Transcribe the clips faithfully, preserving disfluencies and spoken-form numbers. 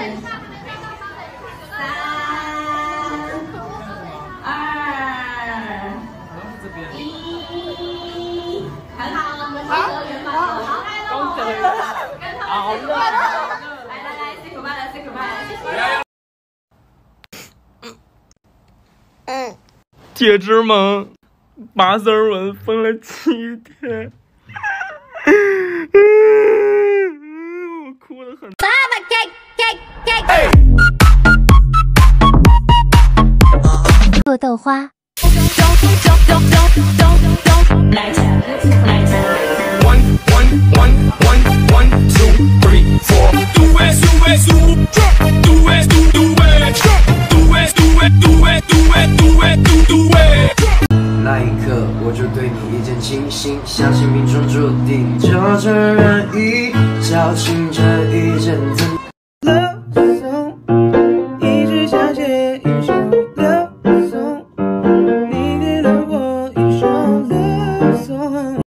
一，很好，我们获得元宝了。好，来喽，跟他们跟他们来来来 ，say goodbye 了 ，say goodbye 了，谢谢。 嗯，铁芝麻拔丝纹分了七天，我哭得很。爸爸给给给给。 做豆花。 那一刻，我就对你一见倾心，相信命中注定，就这人一矫情这一阵子。Love song， 一直想写一首 Love song， 你给了我一首 Love song。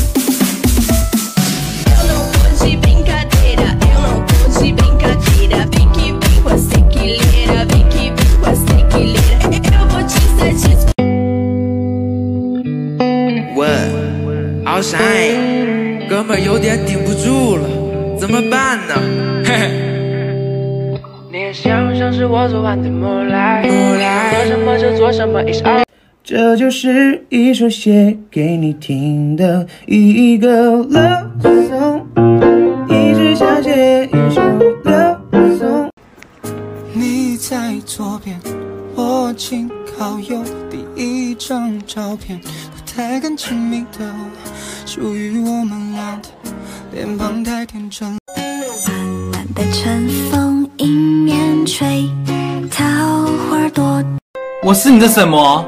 问奥山，哥们有点顶不住了，怎么办呢？嘿嘿。你也想象是我昨晚的梦来，做什么就做什么 ，It's all。 这就是一首写给你听的一个 love song， 一直想写一首 love song。你在左边，我紧靠右，第一张照片。太敢亲密的，属于我们俩的脸庞太天真。 暖暖的春风迎面吹，桃花朵。 我是你的什么？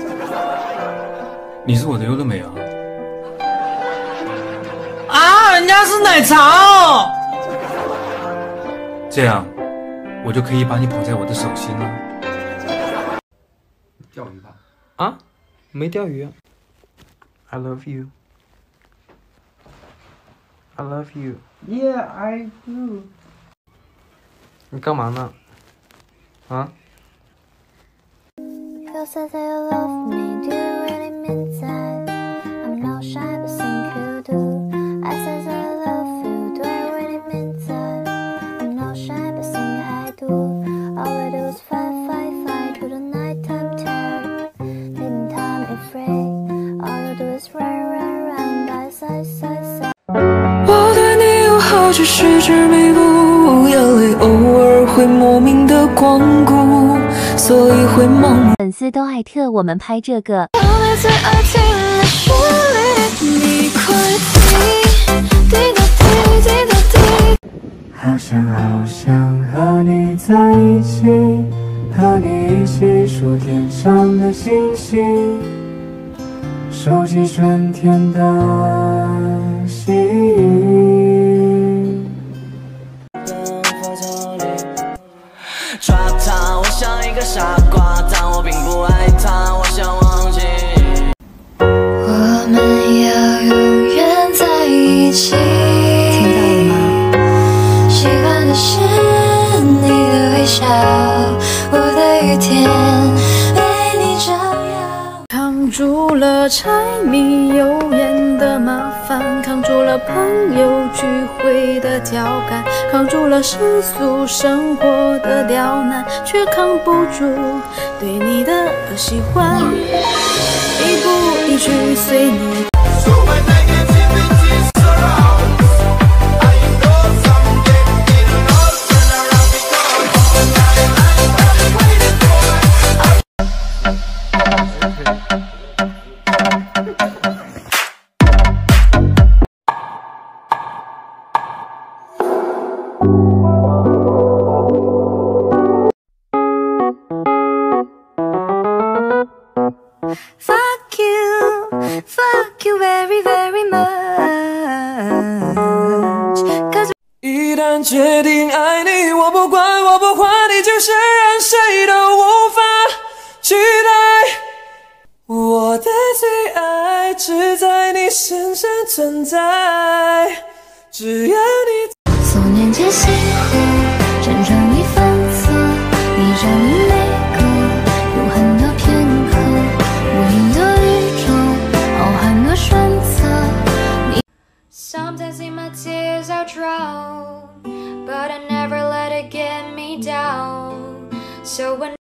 你是我的优乐美啊！啊，人家是奶茶哦。这样，我就可以把你捧在我的手心了。钓鱼吧？啊，没钓鱼啊。I love you. I love you. Yeah, I do. 你干嘛呢？啊？ You said that you love me, do you really mean that? I'm not shy, but think you do. I said that I love you, do I really mean that? I'm not shy, but think I do. All I do is fight, fight, fight to the nighttime terror. Didn't time afraid. All I do is run, run, run by side, side, side. 我对你有好，只是执迷不悟，眼泪偶尔会莫名的光顾，所以会盲目。 粉丝都爱特我们拍这个。 最爱听的旋律，你快滴滴答滴滴答滴。好想好想和你在一起，和你一起数天上的星星。收集春天的细雨。抓他，我像一个傻瓜，但我并不爱他，我想忘记。我们要永远在一起。听到了吗？喜欢的是你的微笑，我的雨天。住了柴米油盐的麻烦，扛住了朋友聚会的调侃，扛住了世俗生活的刁难，却扛不住对你的喜欢，一步一句随你。Fuck you, fuck you very very much. Cause 一旦决定爱你，我不管我不管，你就是让谁都无法取代。我的最爱只在你身上存在，只要你。思念皆幸福，真正。 drown, but I never let it get me down. So when